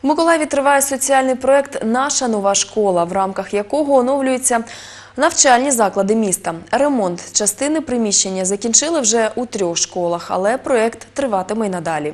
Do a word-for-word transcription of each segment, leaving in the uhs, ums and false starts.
В Миколаєві триває соціальний проєкт «Наша нова школа», в рамках якого оновлюються навчальні заклади міста. Ремонт частини приміщення закінчили вже у трьох школах, але проєкт триватиме й надалі.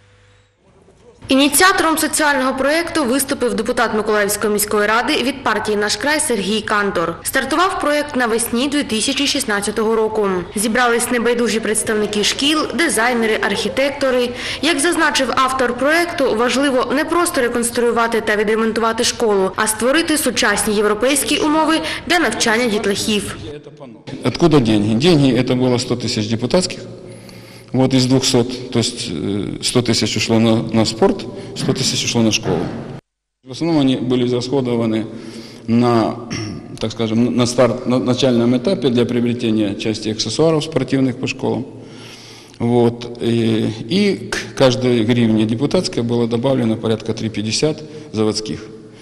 Ініціатором соціального проєкту виступив депутат Миколаївської міської ради від партії «Наш край» Сергій Кантор. Стартував проєкт навесні дві тисячі шістнадцятого року. Зібрались небайдужі представники шкіл, дизайнери, архітектори. Як зазначив автор проєкту, важливо не просто реконструювати та відремонтувати школу, а створити сучасні європейські умови для навчання дітлахів. Откуда деньги? Деньги – это было сто тысяч депутатских. Вот из двухсот, то есть сто тысяч ушло на, на спорт, сто тысяч ушло на школу. В основном они были израсходованы на, так скажем, на, старт, на начальном этапе для приобретения части аксессуаров спортивных по школам. Вот. И, и к каждой гривне депутатской было добавлено порядка три пятьдесят заводских.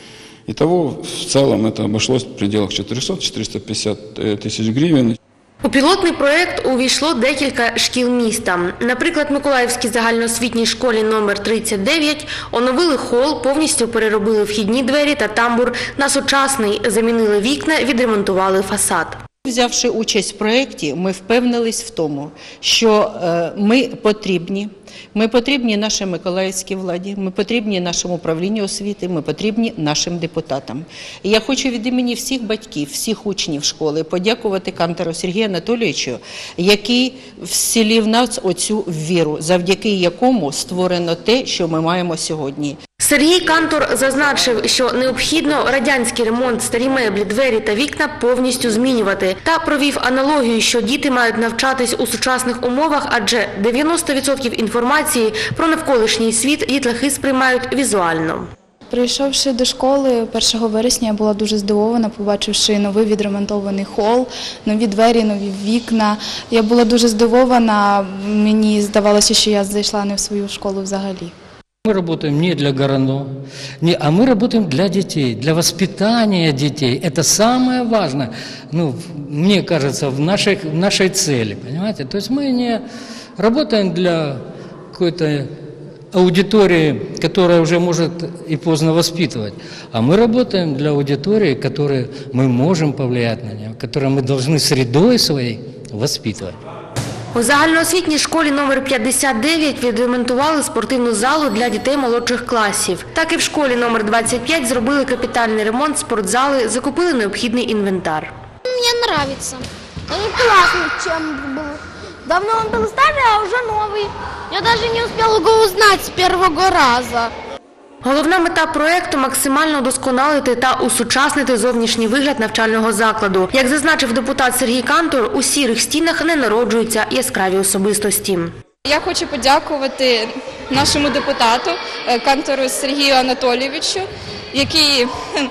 Итого в целом это обошлось в пределах четырёхсот — четырёхсот пятидесяти тысяч гривен. У пілотний проєкт увійшло декілька шкіл міста. Наприклад, Миколаївській загальноосвітній школі номер тридцять дев'ять оновили хол, повністю переробили вхідні двері та тамбур на сучасний, замінили вікна, відремонтували фасад. Взявши участь в проєкті, ми впевнились в тому, що ми потрібні. Ми потрібні нашій миколаївській владі, ми потрібні нашому управлінню освіти, ми потрібні нашим депутатам. І я хочу від імені всіх батьків, всіх учнів школи подякувати Кантору Сергію Анатолійовичу, який вселив в нас оцю віру, завдяки якому створено те, що ми маємо сьогодні. Сергій Кантор зазначив, що необхідно радянський ремонт, старі меблі, двері та вікна повністю змінювати. Та провів аналогію, що діти мають навчатись у сучасних умовах, адже дев'яносто відсотків інформації про навколишній світ дітлахи сприймають візуально. Прийшовши до школи першого вересня, я була дуже здивована, побачивши новий відремонтований хол, нові двері, нові вікна. Я була дуже здивована, мені здавалося, що я зайшла не в свою школу взагалі. Мы работаем не для Горано, не, а мы работаем для детей, для воспитания детей. Это самое важное, ну, мне кажется, в нашей, в нашей цели, понимаете? То есть мы не работаем для какой-то аудитории, которая уже может и поздно воспитывать, а мы работаем для аудитории, которой мы можем повлиять на нее, которую мы должны средой своей воспитывать. У загальноосвітній школі номер п'ятдесят дев'ять відремонтували спортивну залу для дітей молодших класів. Так і в школі номер двадцять п'ять зробили капітальний ремонт спортзали, закупили необхідний інвентар. Мені подобається. Він класний, чим був. Давно він був старий, а вже новий. Я навіть не встигла його узнати з першого разу. Головна мета проєкту – максимально удосконалити та усучаснити зовнішній вигляд навчального закладу. Як зазначив депутат Сергій Кантор, у сірих стінах не народжуються яскраві особистості. Я хочу подякувати нашому депутату Кантору Сергію Анатолійовичу, який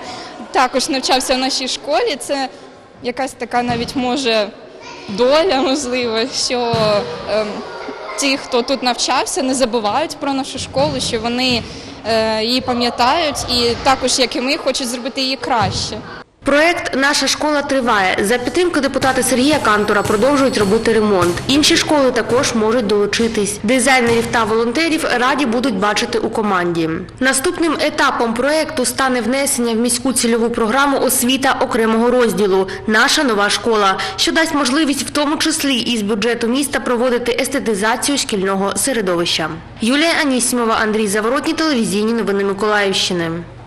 також навчався в нашій школі. Це якась така навіть може доля, можливо, що ем, ті, хто тут навчався, не забувають про нашу школу, що вони її пам'ятають і також, як і ми, хочуть зробити її краще. Проєкт «Наша школа» триває. За підтримки депутата Сергія Кантора продовжують робити ремонт. Інші школи також можуть долучитись. Дизайнерів та волонтерів раді будуть бачити у команді. Наступним етапом проєкту стане внесення в міську цільову програму «Освіта» окремого розділу «Наша нова школа», що дасть можливість в тому числі із бюджету міста проводити естетизацію шкільного середовища. Юлія Анісімова, Андрій Заворотній, телевізійні новини Миколаївщини.